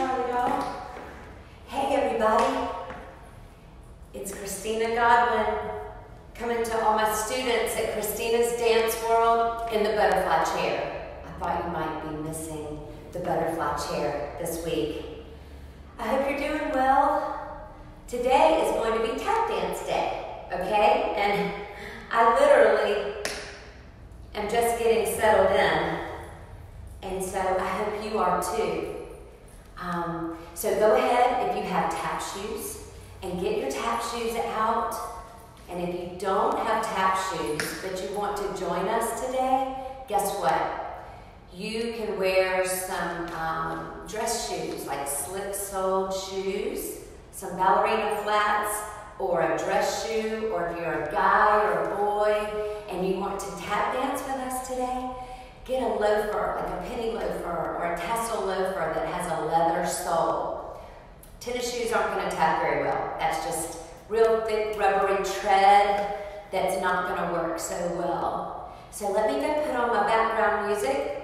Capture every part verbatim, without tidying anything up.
Charlie doll. Hey everybody, it's Christina Godwin coming to all my students at Christina's Dance World in the butterfly chair. I thought you might be missing the butterfly chair this week. I hope you're doing well. Today is going to be tap dance day, okay? And I literally am just getting settled in, and so I hope you are too. Um, so go ahead if you have tap shoes and get your tap shoes out. And if you don't have tap shoes but you want to join us today, guess what? You can wear some um, dress shoes, like slick-soled shoes, some ballerina flats, or a dress shoe, or if you're a guy or a boy and you want to tap dance with us today, get a loafer, like a penny loafer or a tassel loafer that has a leather sole. Tennis shoes aren't going to tap very well. That's just real thick, rubbery tread that's not going to work so well. So let me go put on my background music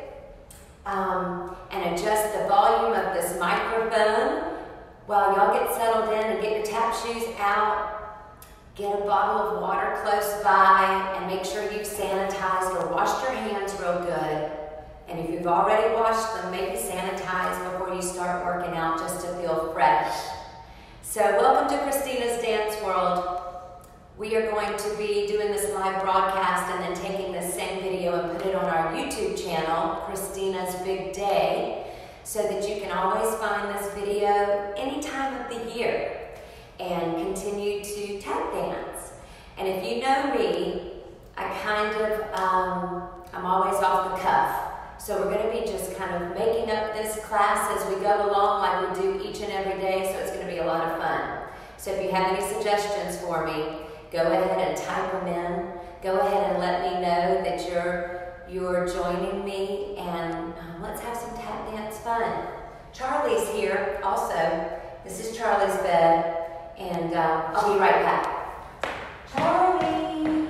um, and adjust the volume of this microphone while y'all get settled in and get your tap shoes out. Get a bottle of water close by and make sure you've sanitized or washed your hands real good. And if you've already washed them, maybe sanitize before you start working out just to feel fresh. So welcome to Christina's Dance World. We are going to be doing this live broadcast and then taking this same video and put it on our YouTube channel, Christina's Big Day, so that you can always find this video any time of the year and continue to tap dance. And if you know me, I kind of, um, I'm always off the cuff. So we're gonna be just kind of making up this class as we go along like we do each and every day, so it's gonna be a lot of fun. So if you have any suggestions for me, go ahead and type them in. Go ahead and let me know that you're, you're joining me, and um, let's have some tap dance fun. Charlie's here also. This is Charlie's bed. And uh, I'll be right back. Charlie!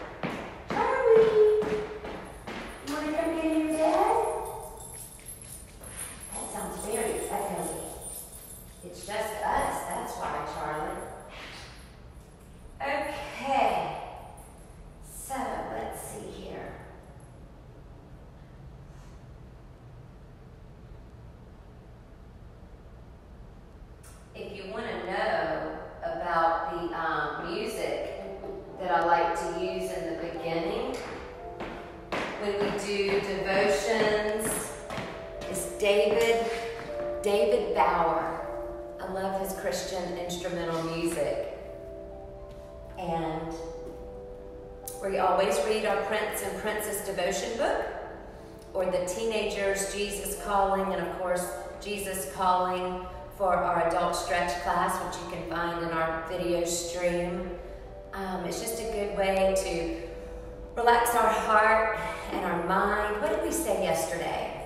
Charlie! You want to come get in your bed? That sounds very echoey. It's just us, that's why, Charlie. Okay. So, let's see here. If you want to know about the um, music that I like to use in the beginning when we do devotions, is David, David Bauer. I love his Christian instrumental music. And we always read our Prince and Princess devotion book, or the Teenagers Jesus Calling, and of course Jesus Calling for our adult stretch class, which you can find in our video stream. Um, it's just a good way to relax our heart and our mind. What did we say yesterday?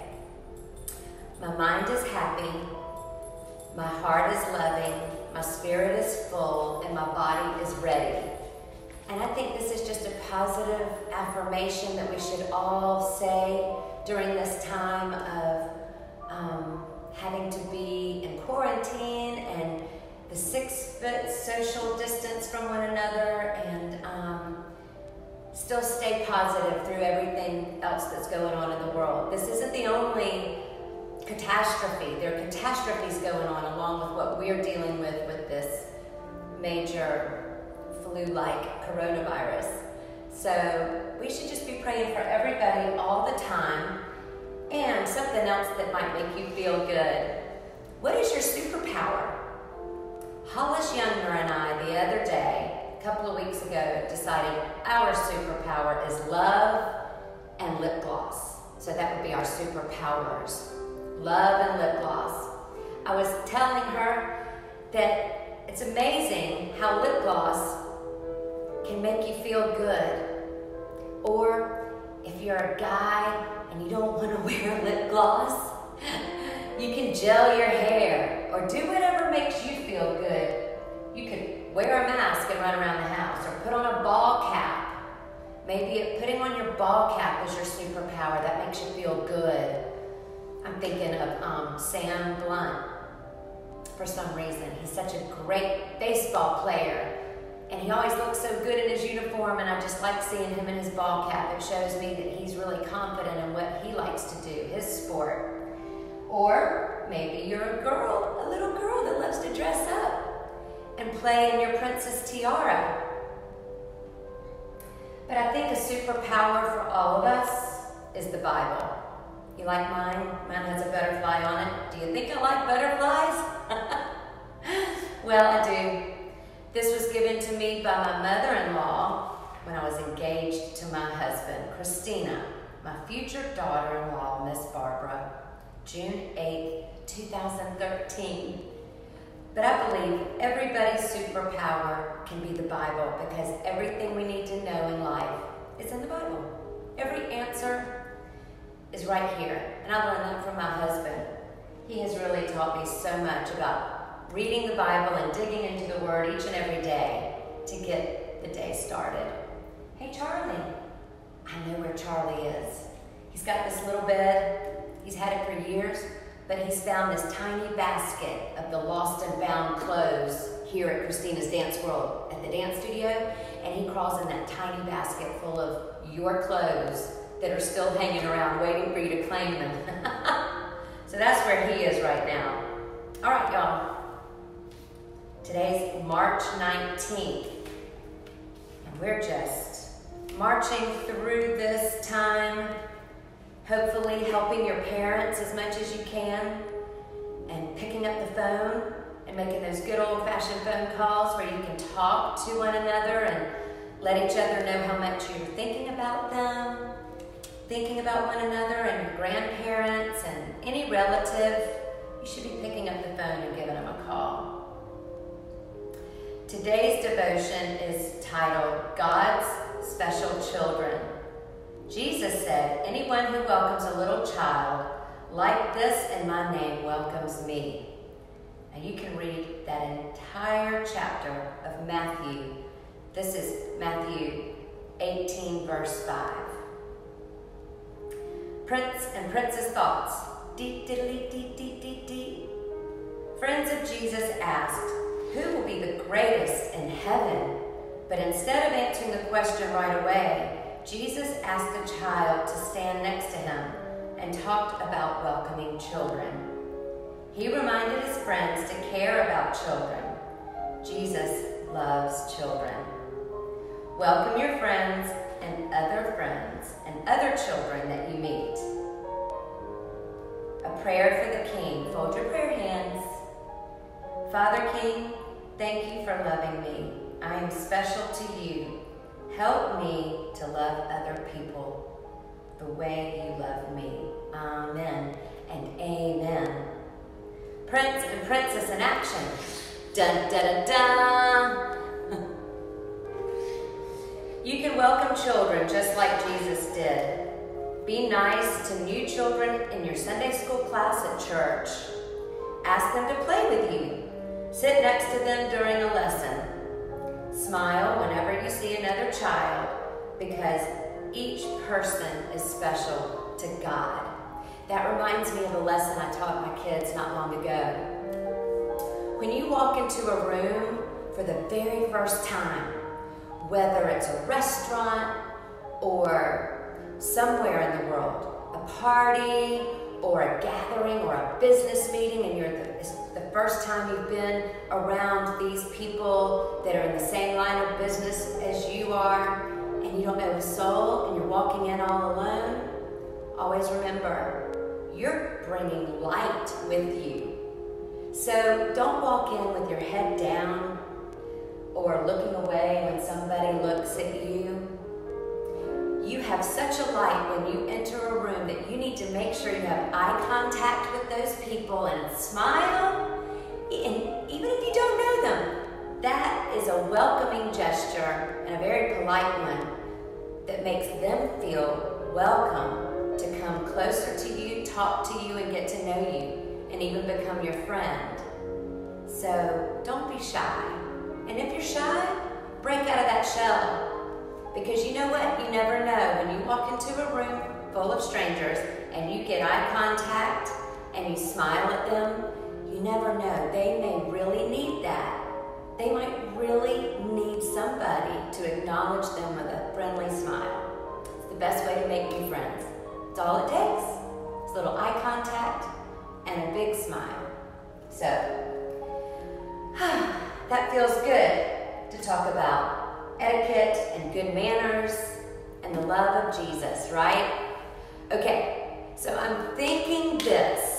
My mind is happy, my heart is loving, my spirit is full, and my body is ready. And I think this is just a positive affirmation that we should all say during this time of um, having to be in quarantine and the six foot social distance from one another, and um, still stay positive through everything else that's going on in the world. This isn't the only catastrophe. There are catastrophes going on along with what we're dealing with with this major flu-like coronavirus. So we should just be praying for everybody all the time. And something else that might make you feel good. What is your superpower? Hollis Younger and I, the other day, a couple of weeks ago, decided our superpower is love and lip gloss. So that would be our superpowers. Love and lip gloss. I was telling her that it's amazing how lip gloss can make you feel good. Or if you're a guy and you don't want to wear lip gloss, you can gel your hair or do whatever makes you feel good. You could wear a mask and run around the house, or put on a ball cap. Maybe putting on your ball cap is your superpower. That makes you feel good. I'm thinking of um, Sam Blunt for some reason. He's such a great baseball player. And he always looks so good in his uniform, and I just like seeing him in his ball cap. It shows me that he's really confident in what he likes to do, his sport. Or maybe you're a girl, a little girl that loves to dress up and play in your princess tiara. But I think a superpower for all of us is the Bible. You like mine? Mine has a butterfly on it. Do you think I like butterflies? Well, I do. This was given to me by my mother-in-law when I was engaged to my husband, Christina, my future daughter-in-law, Miss Barbara, June eighth, two thousand thirteen. But I believe everybody's superpower can be the Bible, because everything we need to know in life is in the Bible. Every answer is right here. And I learned that from my husband. He has really taught me so much about reading the Bible and digging into the Word each and every day to get the day started. Hey, Charlie. I know where Charlie is. He's got this little bed. He's had it for years, but he's found this tiny basket of the lost and found clothes here at Christina's Dance World at the dance studio, and he crawls in that tiny basket full of your clothes that are still hanging around waiting for you to claim them. So that's where he is right now. All right, y'all. Today's March nineteenth, and we're just marching through this time, hopefully helping your parents as much as you can, and picking up the phone and making those good old-fashioned phone calls where you can talk to one another and let each other know how much you're thinking about them, thinking about one another and your grandparents and any relative. You should be picking up the phone and giving them a call. Today's devotion is titled, God's Special Children. Jesus said, anyone who welcomes a little child like this in my name welcomes me. And you can read that entire chapter of Matthew. This is Matthew eighteen, verse five. Prince and Princess Thoughts. Dee, diddly, dee, dee, dee, dee. Friends of Jesus asked, who will be the greatest in heaven? But instead of answering the question right away, Jesus asked the child to stand next to him and talked about welcoming children. He reminded his friends to care about children. Jesus loves children. Welcome your friends and other friends and other children that you meet. A prayer for the King. Fold your prayer hands. Father King, thank you for loving me. I am special to you. Help me to love other people the way you love me. Amen and amen. Prince and Princess in action. Dun, dun, dun, dun. You can welcome children just like Jesus did. Be nice to new children in your Sunday school class at church. Ask them to play with you. Sit next to them during a lesson. Smile whenever you see another child, because each person is special to God. That reminds me of a lesson I taught my kids not long ago. When you walk into a room for the very first time, whether it's a restaurant or somewhere in the world, a party or a gathering or a business meeting, and you're the, it's the first time you've been around these people that are in the same line of business as you are, and you don't know a soul, and you're walking in all alone, always remember, you're bringing light with you. So don't walk in with your head down or looking away when somebody looks at you. You have such a light when you enter a room that you need to make sure you have eye contact with those people and smile, and even if you don't know them. That is a welcoming gesture and a very polite one that makes them feel welcome to come closer to you, talk to you, and get to know you, and even become your friend. So don't be shy. And if you're shy, break out of that shell. Because you know what? You never know. When you walk into a room full of strangers and you get eye contact and you smile at them, you You never know. They may really need that. They might really need somebody to acknowledge them with a friendly smile. It's the best way to make new friends. It's all it takes. It's a little eye contact and a big smile. So, that feels good to talk about etiquette and good manners and the love of Jesus, right? Okay, so I'm thinking this.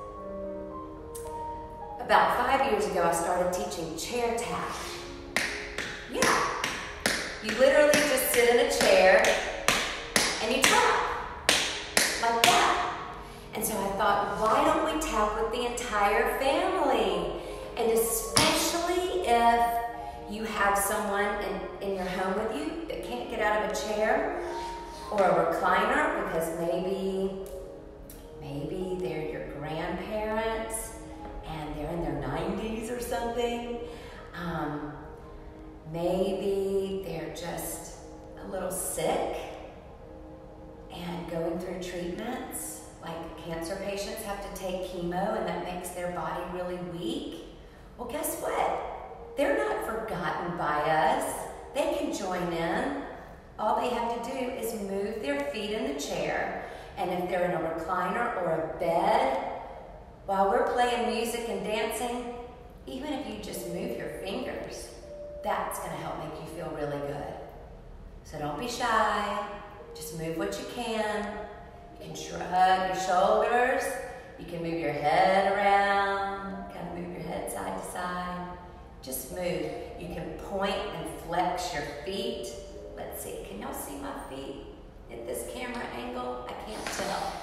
About five years ago, I started teaching chair tap. Yeah. You literally just sit in a chair and you tap. Like that. And so I thought, why don't we tap with the entire family? And especially if you have someone in, in your home with you that can't get out of a chair or a recliner because maybe, maybe they're your grandparents and they're in their nineties or something. Um, maybe they're just a little sick and going through treatments. Like cancer patients have to take chemo and that makes their body really weak. Well, guess what? They're not forgotten by us. They can join in. All they have to do is move their feet in the chair, and if they're in a recliner or a bed, while we're playing music and dancing, even if you just move your fingers, that's gonna help make you feel really good. So don't be shy, just move what you can. You can shrug your shoulders, you can move your head around, kind of move your head side to side. Just move. You can point and flex your feet. Let's see, can y'all see my feet at this camera angle? I can't tell.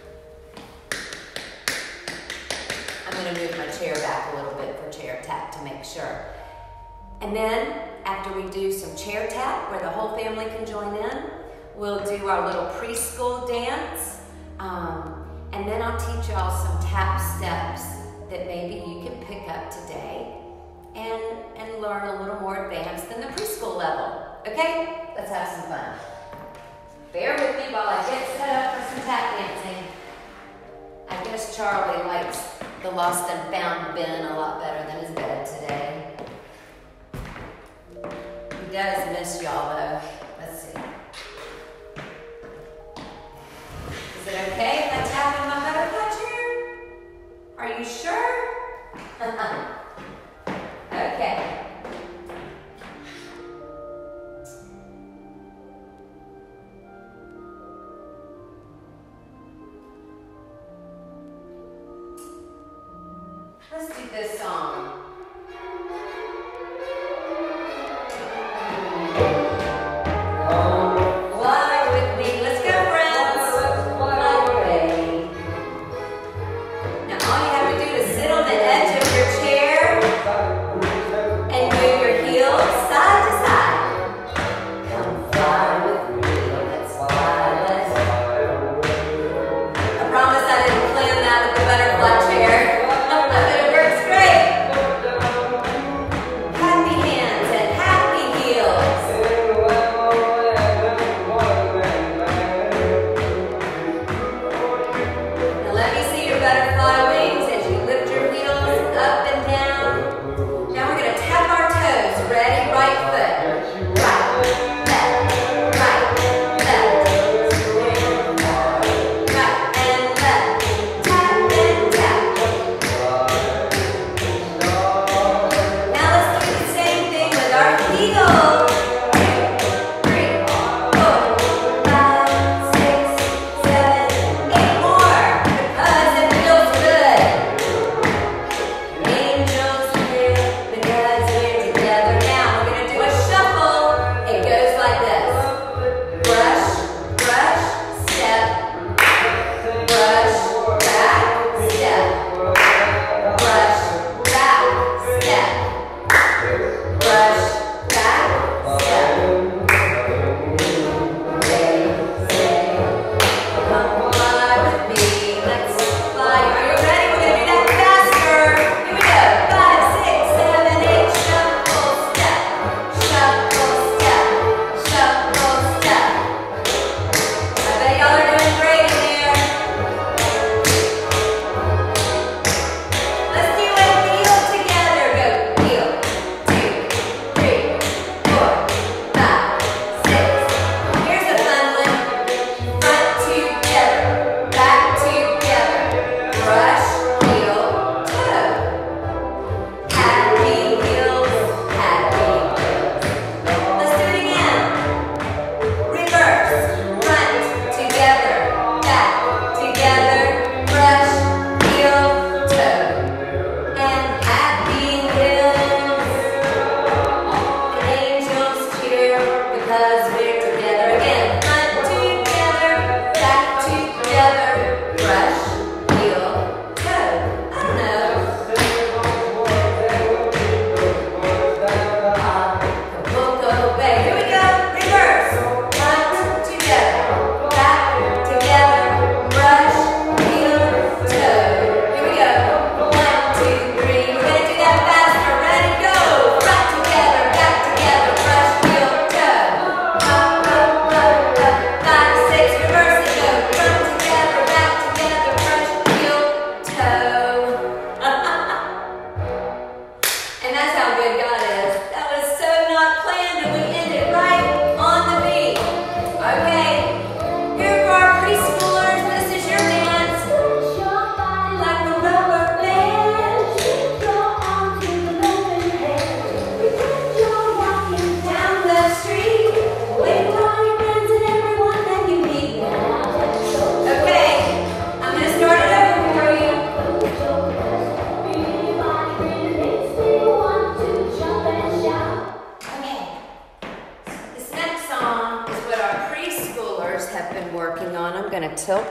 I'm gonna move my chair back a little bit for chair tap to make sure. And then, after we do some chair tap, where the whole family can join in, we'll do our little preschool dance. Um, and then I'll teach y'all some tap steps that maybe you can pick up today and, and learn a little more advanced than the preschool level. Okay? Let's have some fun. Bear with me while I get set up for some tap dancing. I guess Charlie likes the lost and found bin a lot better than his bed today. He does miss y'all though. Let's see. Is it okay if I tap in my butterfly chair? Are you sure? Okay. Let's do this song. Fly with me. Let's go, friends. Fly away. Now all you have to do is sit on the edge of your chair and move your heels side to side. Come fly with me. Let's fly. Let's fly. I promise I didn't plan that with the butterfly chair. But it works great.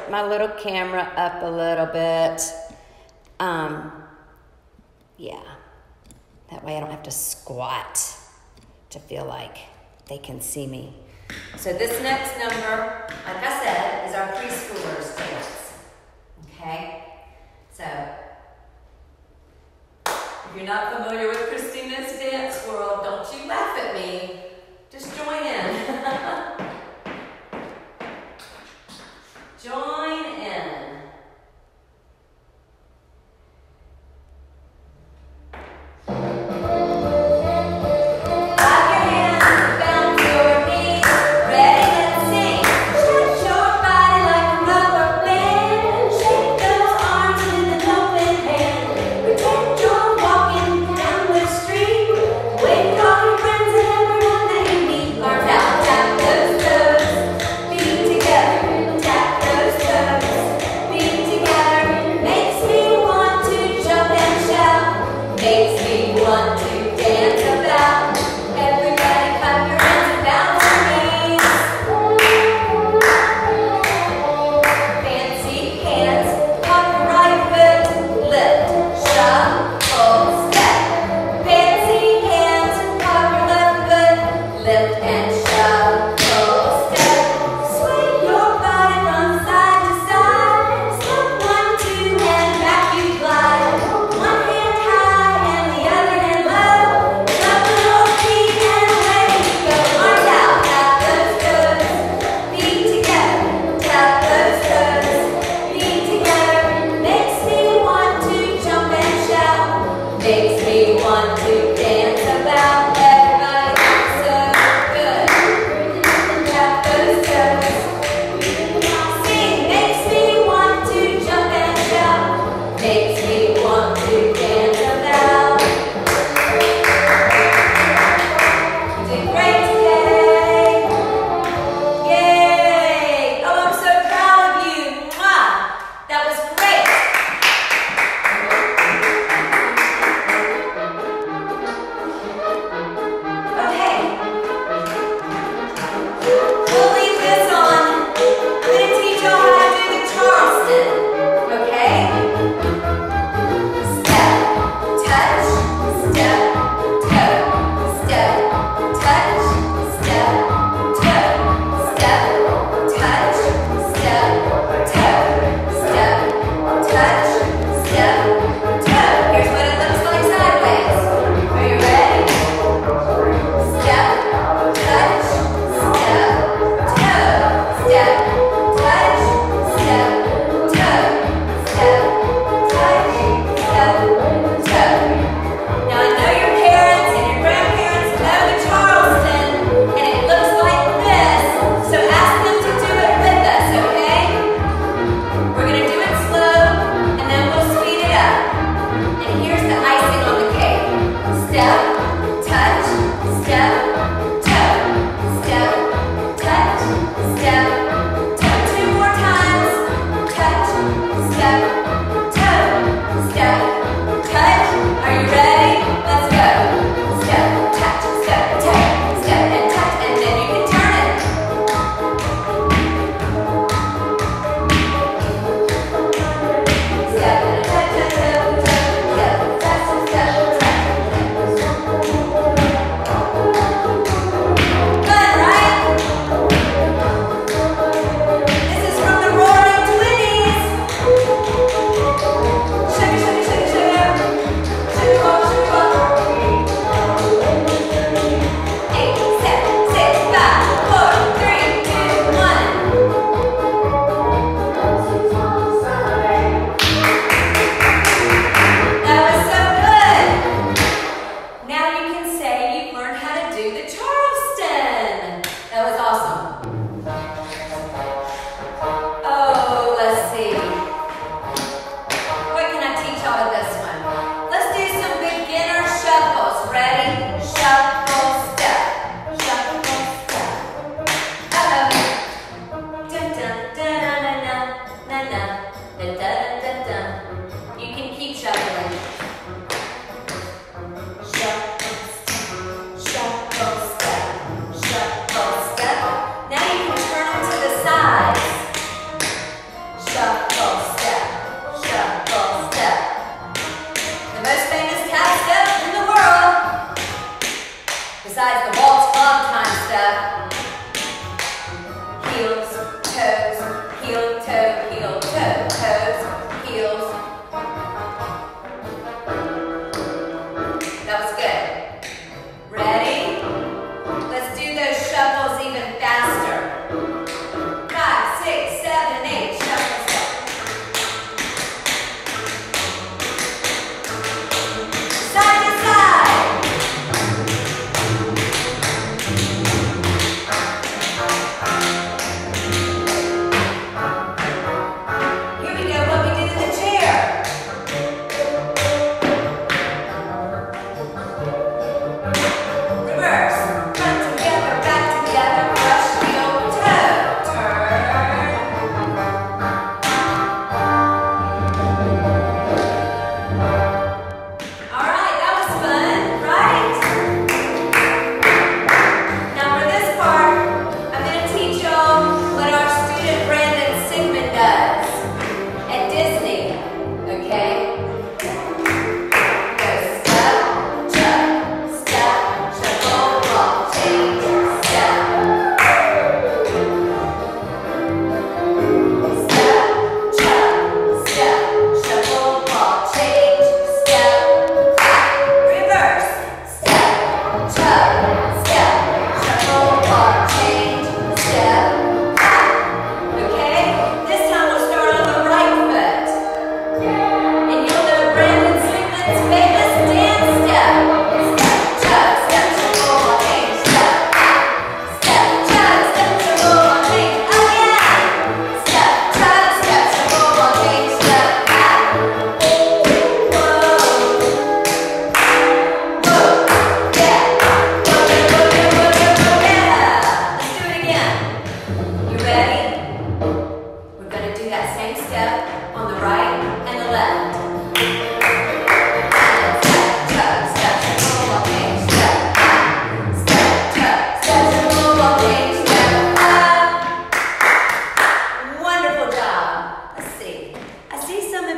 set my little camera up a little bit. Um, yeah, that way I don't have to squat to feel like they can see me. So this next number, like I said, is our preschoolers dance. Okay? So, if you're not familiar with Christina's Dance World, don't you laugh at me. Just join in. Join in.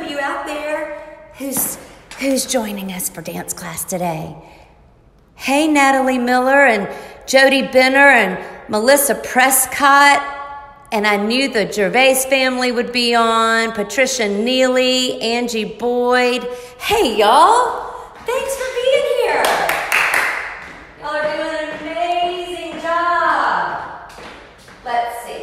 you out there who's, who's joining us for dance class today. Hey, Natalie Miller and Jody Benner and Melissa Prescott. And I knew the Gervais family would be on. Patricia Neely, Angie Boyd. Hey, y'all. Thanks for being here. Y'all are doing an amazing job. Let's see.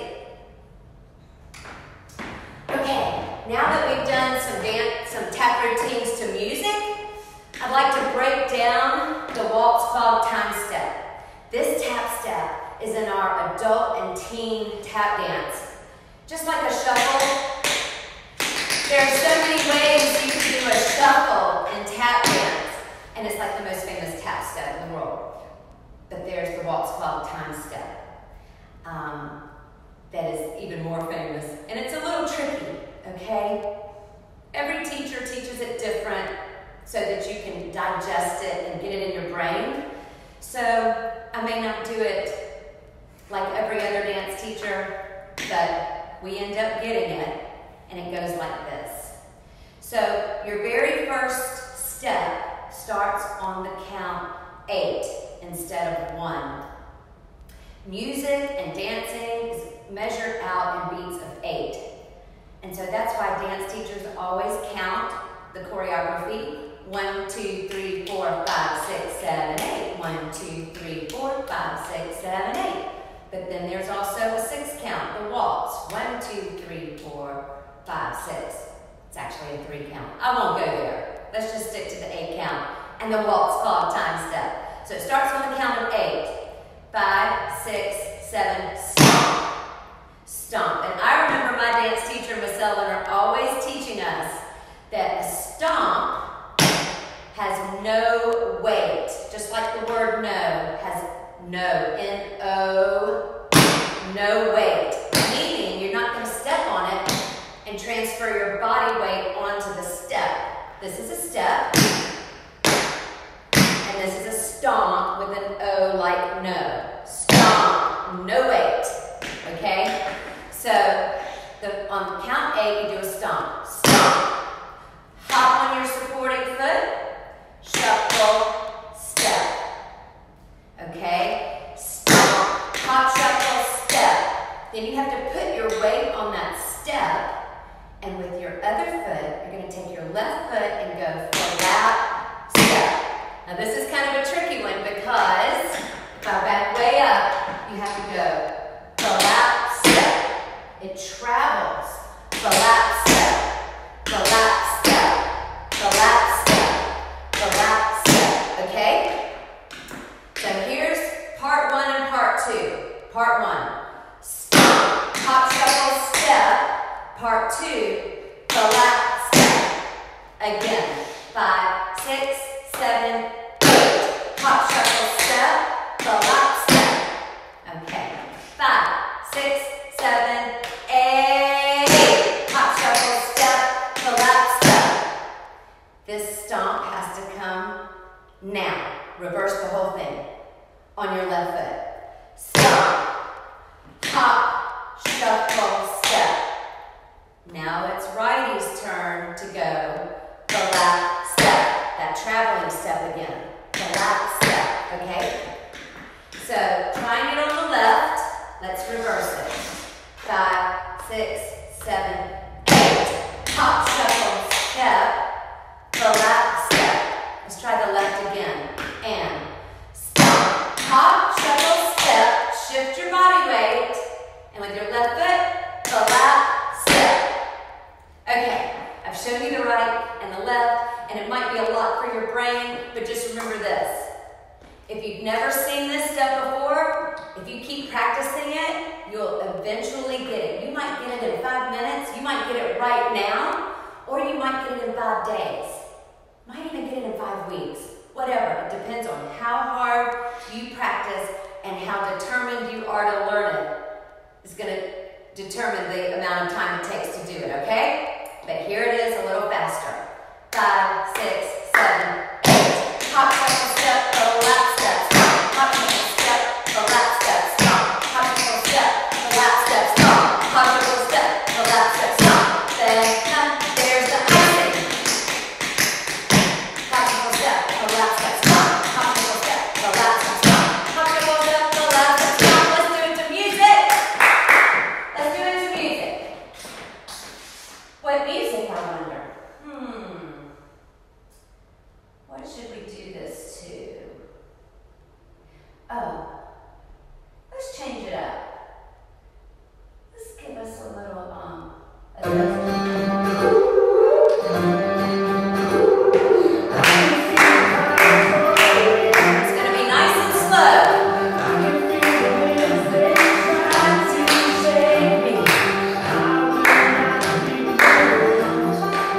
Okay, now that we've done some dance, some tap routines to music, I'd like to break down the waltz called time step. This tap step is in our adult and teen tap dance. Just like a shuffle, there are so many ways you can do a shuffle in tap dance, and it's like the most famous tap step in the world. But there's the waltz called time step. Um, that is even more famous, and it's a little tricky, okay? Every teacher teaches it different so that you can digest it and get it in your brain. So I may not do it like every other dance teacher, but we end up getting it, and it goes like this. So your very first step starts on the count eight instead of one. Music and dancing is measured out in beats of eight. And so that's why dance teachers always count the choreography. One, two, three, four, five, six, seven, eight. One, two, three, four, five, six, seven, eight. But then there's also a six count, the waltz. One, two, three, four, five, six. It's actually a three count. I won't go there. Let's just stick to the eight count. And the waltz called time step. So it starts on the count of eight. Five, six, seven, stomp. Stomp. And I remember my dance teacher, Miss Eleanor, always teaching us that a stomp has no weight. Just like the word no has no, N O, no weight. Meaning you're not going to step on it and transfer your body weight onto the step. This is a step, and this is a stomp with an O like no. Stomp, no weight, okay? So the, on count eight, you do a stomp. Stomp. Hop on your supporting foot. Shuffle, step. Okay? Stomp, hop, shuffle, step. Then you have to put your weight on that step, and with your other foot, you're going to take your left foot and go flat, step. Now this is kind of a tricky one because if I back way up, you have to go flat, step. It travels. Flat, step. Flat, step. Flat, step. Flat, step. Okay? So here's part one and part two. Part one, stomp, hop, shuffle, step. Part two, flat, step. Again, five, six, seven, eight. Hop, shuffle, step, flat, step. Okay, five, six, seven, eight. Hop, shuffle, step, flat, step. This stomp has to come now. Reverse the whole thing on your left foot. Stomp, hop, shuffle, step. Now it's righty's turn to go flat, step. That traveling step again. Flat, step, okay? So trying it on the left, let's reverse it. Five, six, seven, eight. Hop, shuffle, step, flat, step. Let's try the left again. And stomp, hop, shuffle, step. Shift your body weight. And with your left foot, flat, step. Okay, I've shown you the right and the left, and it might be a lot for your brain, but just remember this. If you've never seen this step before, if you keep practicing it, you'll eventually get it. You might get it in five minutes, you might get it right now, or you might get it in five days. Might even get it in five weeks. Whatever, it depends on how hard you practice and how determined you are to learn it. It's going to determine the amount of time it takes to do it, okay? But here it is a little faster. Five, six, seven, eight. Hop, shuffle, step, flat, step, stomp. Hop, shuffle, step, flat, step, stomp. Hop, shuffle, step, flat, step, stomp. Hop, shuffle, step, flat, step, stomp. Then come, there's the icing.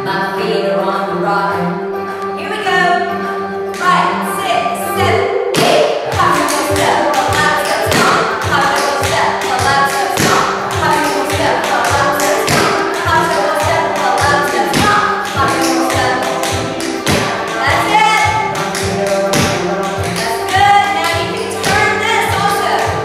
My feet are on the rock. Here we go. Five, six, seven, eight. Popsicle step, a lap step stomp. Popsicle step, a lap step stomp. Popsicle step, a lap step stomp. Popsicle step, a lap step stomp. Popsicle step. That's it. That's good. Now you can turn this also.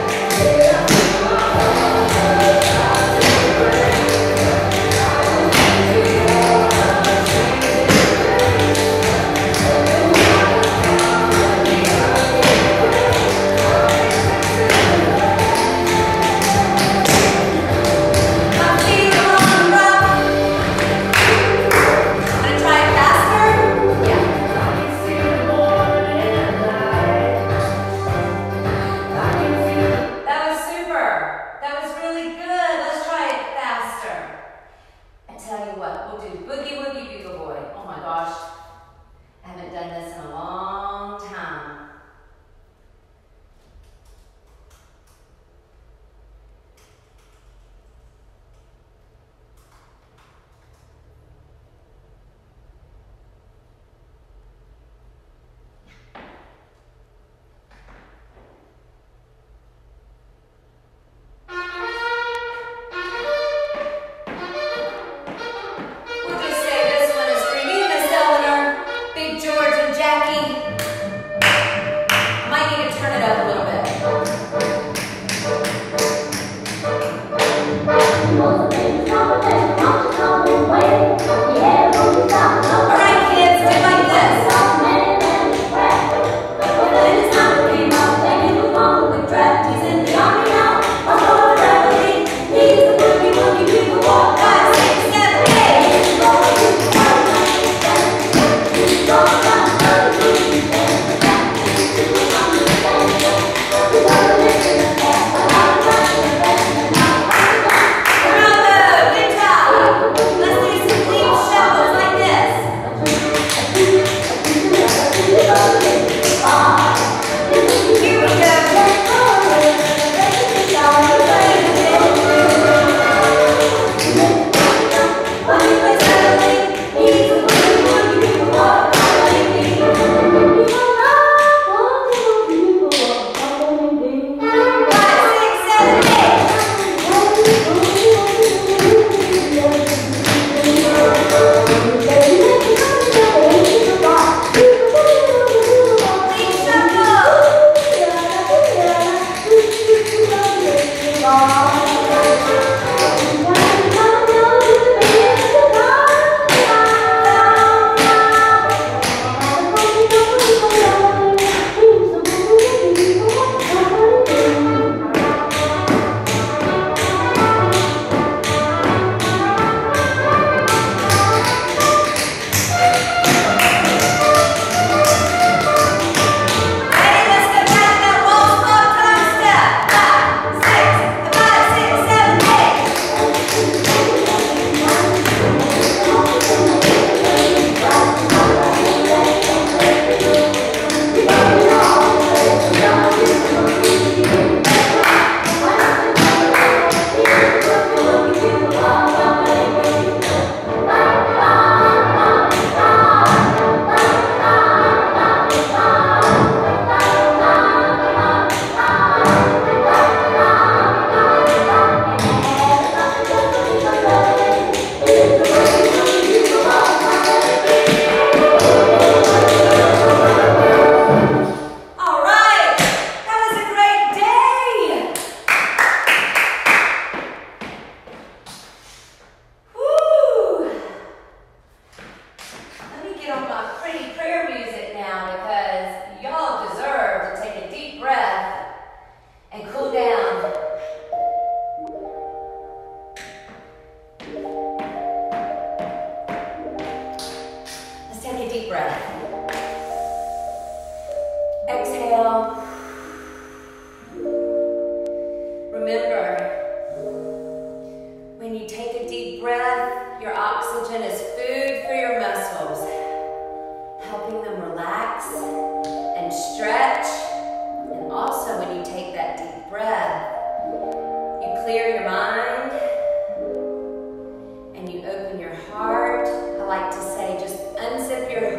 Clear your mind and you open your heart. I like to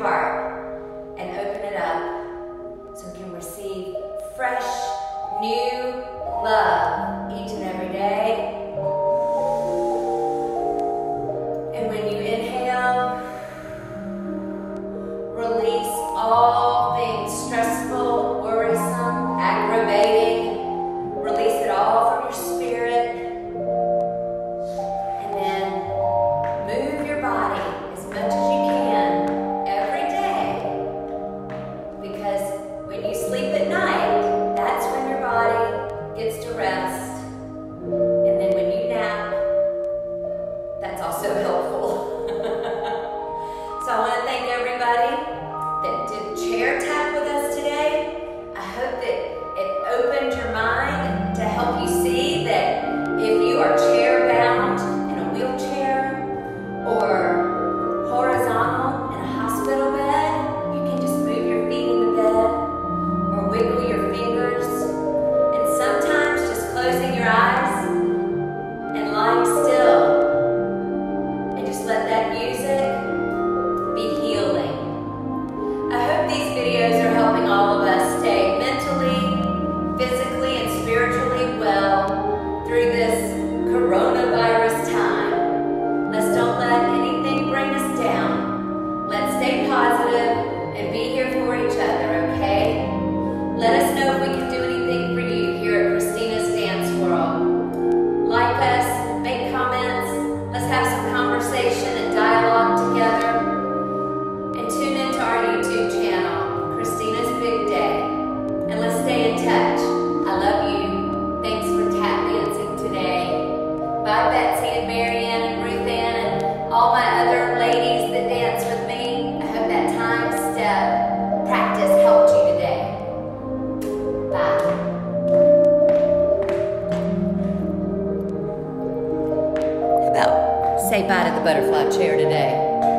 heart and open it up so we can receive fresh, new love each and every day. And when you inhale, release all things stressful, worrisome, aggravating. Release it all from your spirit. And then move your body as much as you can every day. Because when you sleep at night, that's when your body gets to rest. And then when you nap, that's also helpful. So I want to thank everybody that did chair tap with us today. I hope that it opened your mind to help you see that if you are chair bound in a wheelchair or horizontal in a hospital bed, you can just move your feet in the bed or wiggle your fingers. And sometimes just closing your eyes and lying still and just let that music be healing. I hope these videos are helping all of us stay mentally, physically, and spiritually well through this coronavirus time. Let's don't let anything bring us down. Let's stay positive and be here for each other, okay? Let us know if we can do anything for you here at Christina's Dance World. Like us, make comments, let's have some conversation and dialogue together. And tune into our YouTube channel, Christina's Big Day. And let's stay in touch. I love you. Thanks for tap dancing today. Bye, Betsy and Marianne and Ruth Ann and all my other ladies that dance with me. I hope that time step practice helped you today. Bye. How about say bye to the butterfly chair today?